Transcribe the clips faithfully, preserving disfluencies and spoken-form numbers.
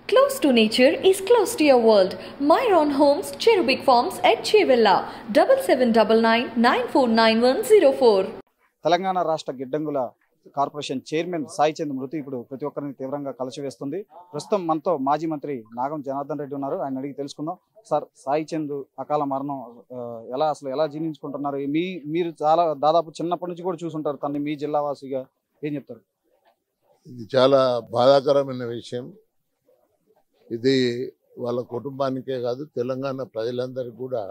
Close to nature is close to your world. Myron Homes, Cherubic Farms at Chevilla, seven seven nine nine, nine four nine one zero four. Telangana రాష్ట్ర గిడ్డంగుల corporation chairman Sai Chand మృతి ఇప్పుడు ప్రతి ఒక్కరిని తీవ్రంగా కలచివేస్తుంది. ప్రస్తుతం మనతో మాజీ మంత్రి నాగం జనార్దన్ రెడ్డి ఉన్నారు. ఆయన అడిగి తెలుసుకుందాం. సార్, సాయి చంద్ అకాల మరణం ఎలా అసలు ఎలా జీర్ణించుకుంటున్నారు? మీ మీరు చాలా దాదాపు చిన్నప్పటి నుంచి కూడా చూసుంటారు తనని, మీ జిల్లా వాసిగా ఏం చెప్తారు? ఇది చాలా బాధాకరమైన విషయం. ఇది వాళ్ళ కుటుంబానికే కాదు, తెలంగాణ ప్రజలందరికీ కూడా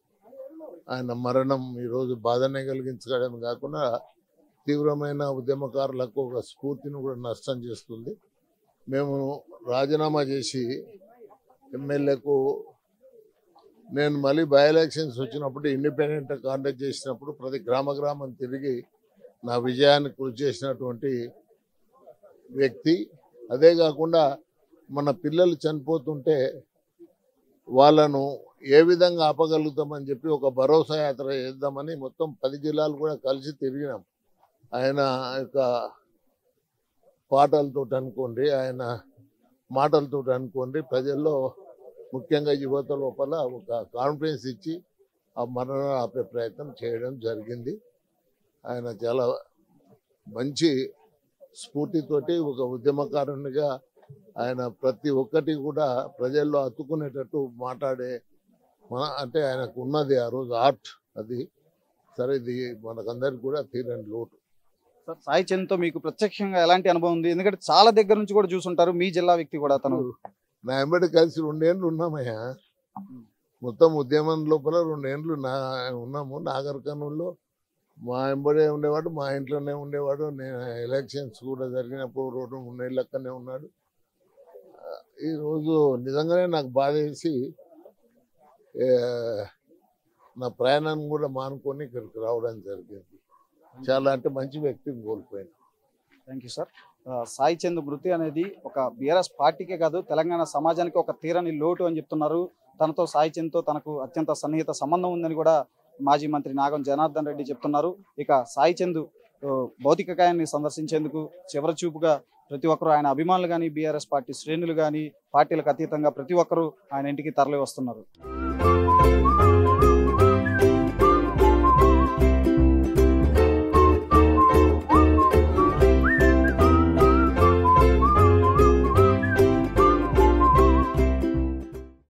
ఆయన మరణం ఈరోజు బాధనే కలిగించడం కాకుండా తీవ్రమైన ఉద్యమకారులకు ఒక స్ఫూర్తిని కూడా నష్టం చేస్తుంది. మేము రాజీనామా చేసి ఎమ్మెల్యేకు నేను మళ్ళీ బై ఎలక్షన్స్ వచ్చినప్పుడు ఇండిపెండెంట్ కాంటాక్ట్ చేసినప్పుడు ప్రతి గ్రామ గ్రామం తిరిగి నా విజయాన్ని కృషి చేసినటువంటి వ్యక్తి. అదే కాకుండా మన పిల్లలు చనిపోతుంటే వాళ్ళను ఏ విధంగా ఆపగలుగుతామని చెప్పి ఒక భరోసా యాత్ర చేద్దామని మొత్తం పది జిల్లాలు కూడా కలిసి తిరిగినాం. ఆయన యొక్క పాటలతో అనుకోండి, ఆయన మాటలతో అనుకోండి, ప్రజల్లో ముఖ్యంగా యువత లోపల ఒక కాన్ఫిడెన్స్ ఇచ్చి ఆ మరణం ఆపే ప్రయత్నం చేయడం జరిగింది. ఆయన చాలా మంచి స్ఫూర్తితోటి ఒక ఉద్యమకారునిగా ఆయన ప్రతి ఒక్కటి కూడా ప్రజల్లో అతుక్కునేటట్టు మాట్లాడే మన అంటే ఆయనకు ఉన్నది ఆ రోజు ఆర్ట్. అది సరే, ఇది మనకందరికి కూడా తీరని లోటు. సార్, సాయి చంద్తో మీకు ప్రత్యక్షంగా ఎలాంటి అనుభవం ఉంది? ఎందుకంటే చాలా దగ్గర నుంచి కూడా చూసుంటారు, మీ జిల్లా వ్యక్తి కూడా తను. నా ఎంబడి కలిసి రెండేళ్ళు ఉన్నామయ్యా. మొత్తం ఉద్యమం లోపల రెండేళ్ళు నా ఉన్నాము. నాగర్ కర్నూలులో మా ఎంబడే ఉండేవాడు, మా ఇంట్లోనే ఉండేవాడు. నేను ఎలక్షన్స్ కూడా జరిగినప్పుడు రెండు మూడేళ్ళ లెక్కనే ఉన్నాడు. ఈరోజు నిజంగానే నాకు బాధ వేసి నా ప్రయాణాన్ని కూడా మానుకొని ఇక్కడికి రావడం జరిగింది. చాలా అంటే మంచి వ్యక్తిని కోల్పోయాను. Thank you sir. Sai Chand మృతి అనేది ఒక బీఆర్ఎస్ పార్టీకే కాదు, తెలంగాణ సమాజానికి ఒక తీరని లోటు అని చెప్తున్నారు. తనతో సాయి చంద్తో తనకు అత్యంత సన్నిహిత సంబంధం ఉందని కూడా మాజీ మంత్రి నాగం జనార్దన్ రెడ్డి చెప్తున్నారు. ఇక సాయి చంద్ భౌతిక కాయాన్ని సందర్శించేందుకు చివరి చూపుగా ప్రతి ఒక్కరు, ఆయన అభిమానులు కానీ, బీఆర్ఎస్ పార్టీ శ్రేణులు కానీ, పార్టీలకు అతీతంగా ప్రతి ఒక్కరూ ఆయన ఇంటికి తరలి వస్తున్నారు.